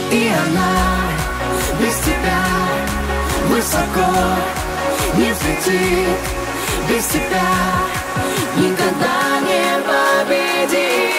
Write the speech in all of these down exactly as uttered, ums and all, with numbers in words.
И она без тебя высоко не взлетит, без тебя никогда не победит.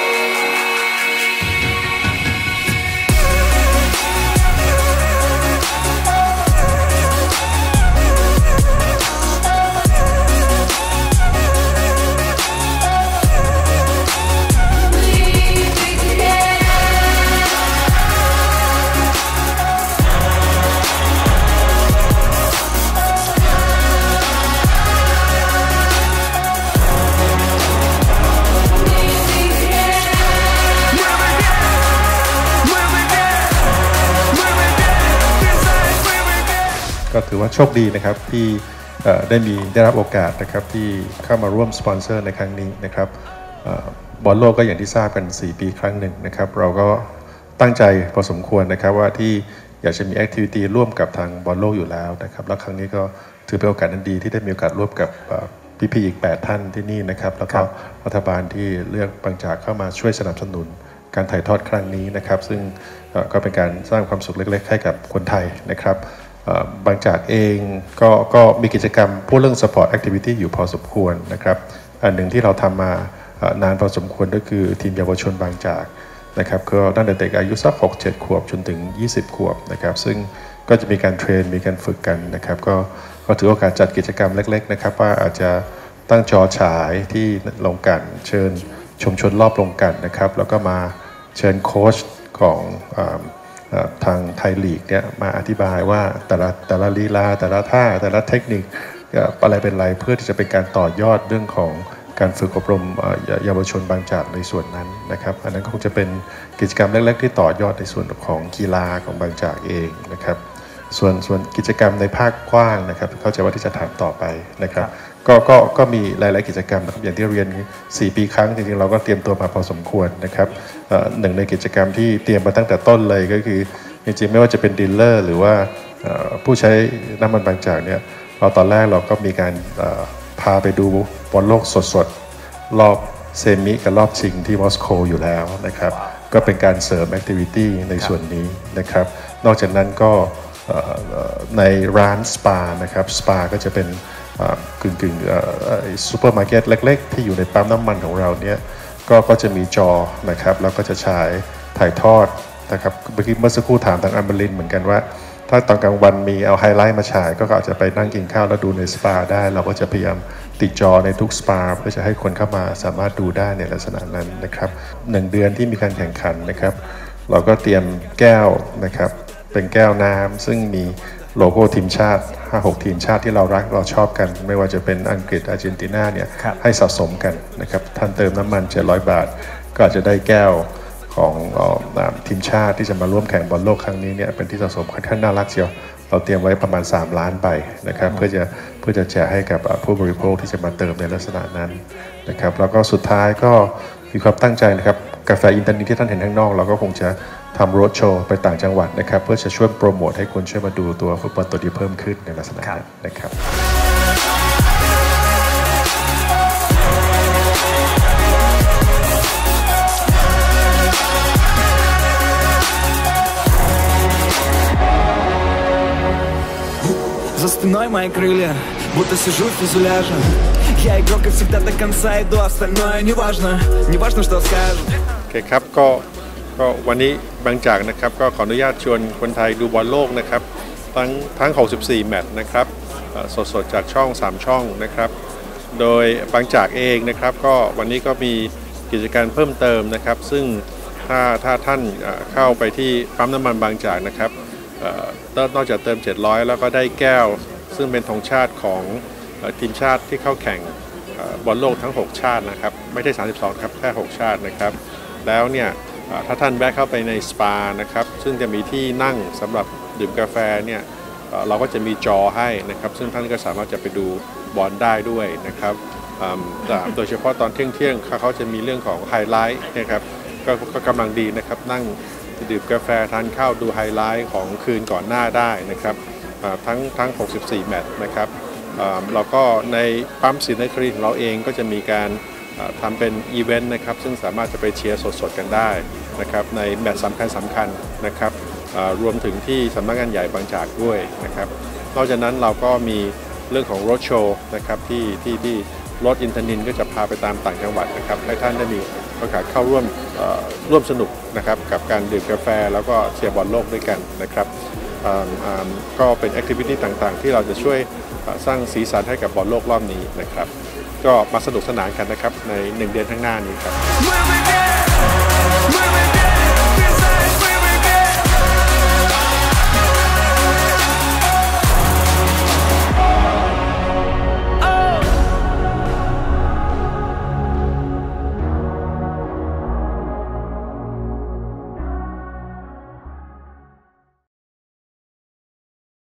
ก็ถือว่าโชคดีนะครับที่ได้มีได้รับโอกาสนะครับที่เข้ามาร่วมสปอนเซอร์ในครั้งนี้นะครับบอลโลกก็อย่างที่ทราบกันสี่ปีครั้งหนึ่งนะครับเราก็ตั้งใจพอสมควรนะครับว่าที่อยากจะมีแอคทิวิตี้ร่วมกับทางบอลโลกอยู่แล้วนะครับแล้วครั้งนี้ก็ถือเป็นโอกาสอันดีที่ได้มีโอกาสร่วมกับพี่ๆอีกแปดท่านที่นี่นะครับแล้วก็รัฐบาลที่เลือกบางจากเข้ามาช่วยสนับสนุนการถ่ายทอดครั้งนี้นะครับซึ่งก็เป็นการสร้างความสุขเล็กๆให้กับคนไทยนะครับบางจากเองก็ก็มีกิจกรรมพูดเรื่อง support activity อยู่พอสมควรนะครับอันหนึ่งที่เราทำมานานพอสมควรก็คือทีมเยาวชนบางจากนะครับก็ตั้งแต่เด็กอายุสัก หกเจ็ด ขวบจนถึงยี่สิบขวบนะครับซึ่งก็จะมีการเทรนมีการฝึกกันนะครับก็ก็ถือโอกาสจัดกิจกรรมเล็กๆนะครับว่าอาจจะตั้งจอฉายที่ลงกันเชิญชมชนรอบลงกันนะครับแล้วก็มาเชิญโค้ชของทางไทยลีกเนี่ยมาอธิบายว่าแต่ละแต่ละลีลาแต่ละท่าแต่ละเทคนิคอะไรเป็นไรเพื่อที่จะเป็นการต่อยอดเรื่องของการฝึกอบรมเยาวชนบางจากในส่วนนั้นนะครับอันนั้นคงจะเป็นกิจกรรมเล็กๆที่ต่อยอดในส่วนของกีฬาของบางจากเองนะครับส่วนส่วนกิจกรรมในภาคกว้างนะครับเข้าใจว่าที่จะถามต่อไปนะครับก็ก็ก็มีหลายๆกิจกรรมนะครับอย่างที่เรียนสี่ปีครั้งจริงๆเราก็เตรียมตัวมาพอสมควรนะครับหนึ่งในกิจกรรมที่เตรียมมาตั้งแต่ต้นเลยก็คือจริงๆไม่ว่าจะเป็นดีลเลอร์หรือว่าผู้ใช้น้ำมันบางจากเนี่ยเราตอนแรกเราก็มีการพาไปดูบอลโลกสดๆรอบเซมิกับรอบชิงที่มอสโกอยู่แล้วนะครับก็เป็นการเสริมแอคทิวิตี้ในส่วนนี้นะครับนอกจากนั้นก็ในร้านสปานะครับสปาก็จะเป็นกึ่งกึ่งซูเปอร์มาร์เก็ตเล็กๆที่อยู่ในปั๊มน้ำมันของเราเนี่ยก็ก็จะมีจอนะครับแล้วก็จะฉายถ่ายทอดนะครับเมื่อกี้เมื่อสักครู่ถามทางอัมเบรินเหมือนกันว่าถ้าตอนกลางวันมีเอาไฮไลท์มาฉายก็อาจจะไปนั่งกินข้าวแล้วดูในสปาได้เราก็จะพยายามติดจอในทุกสปาเพื่อจะให้คนเข้ามาสามารถดูได้ในลักษณะนั้นนะครับหนึ่งเดือนที่มีการแข่งขันนะครับเราก็เตรียมแก้วนะครับเป็นแก้วน้ำซึ่งมีโลโก้ทีมชาติ ห้าหก ทีมชาติที่เรารักเราชอบกันไม่ว่าจะเป็นอังกฤษอาร์เจนตินาเนี่ยให้สะสมกันนะครับท่านเติมน้ำมันเจ็ดร้อยบาทก็อาจจะได้แก้วของทีมชาติที่จะมาร่วมแข่งบอลโลกครั้งนี้เนี่ยเป็นที่สะสมค่อนข้างน่ารักเชียวเราเตรียมไว้ประมาณสามล้านใบนะครับเพื่อจะเพื่อจะแจกให้กับผู้บริโภคที่จะมาเติมในลักษณะนั้นนะครับแล้วก็สุดท้ายก็มีความตั้งใจนะครับกาแฟอินเตอร์นิที่ท่านเห็นข้างนอกเราก็คงจะทำโรดโชว์ไปต่างจังหวัดนะครับเพื่อจะช่วยโปรโมทให้คนช่วยมาดูตัวฟุตบอลตัวนี้เพิ่มขึ้นในลักษณะนั้นนะครับ За спиной мои крылья, будто сижу в фюзеляже. Я игрок и всегда до конца иду, остальное не важно, не важно, что скажут. โอเคครับก็ก็วันนี้บางจากนะครับก็ขออนุญาตชวนคนไทยดูบอลโลกนะครับทั้งทั้งหกสิบสี่แมตช์นะครับสดๆจากช่องสามช่องนะครับโดยบางจากเองนะครับก็วันนี้ก็มีกิจการเพิ่มเติมนะครับซึ่งถ้าถ้าท่านเข้าไปที่ปั๊มน้ำมันบางจากนะครับนอกจากเติมเจ็ดร้อยแล้วก็ได้แก้วซึ่งเป็นธงชาติของทีมชาติที่เข้าแข่งบอลโลกทั้งหกชาตินะครับไม่ใช่สามสิบสองครับแค่หกชาตินะครับแล้วเนี่ยถ้าท่านแวะเข้าไปในสปานะครับซึ่งจะมีที่นั่งสำหรับดื่มกาแฟเนี่ยเราก็จะมีจอให้นะครับซึ่งท่านก็สามารถจะไปดูบอลได้ด้วยนะครับโดยเฉพาะตอนเที่ยงเที่ยงเขาจะมีเรื่องของไฮไลท์นะครับก็กำลังดีนะครับนั่งดื่มกาแฟทานข้าวดูไฮไลท์ของคืนก่อนหน้าได้นะครับทั้งทั้งหกสิบสี่แมตช์นะครับแล้วก็ในปั๊มศรีนครินทร์ของเราเองก็จะมีการทำเป็นอีเวนต์นะครับซึ่งสามารถจะไปเชียร์สดๆกันได้นะครับในแมตช์สำคัญสำคัญนะครับรวมถึงที่สำนักงานใหญ่บางจากด้วยนะครับนอกจากนั้นเราก็มีเรื่องของรถโชว์นะครับที่ที่ที่รถอินทนินก็จะพาไปตามต่างจังหวัดนะครับให้ท่านได้มีโอกาสเข้าร่วมร่วมสนุกนะครับกับการดื่มกาแฟแล้วก็เชียร์บอลโลกด้วยกันนะครับก็เป็นแอคทิวิตี้ต่างๆที่เราจะช่วยสร้างสีสันให้กับบอลโลกรอบนี้นะครับก็มาสนุกสนานกันนะครับในหนึ่งเดือนข้างหน้านี้ครับ